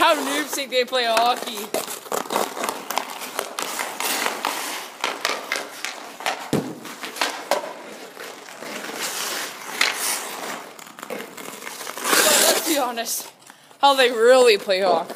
how noobs think they play hockey. But let's be honest, how they really play hockey.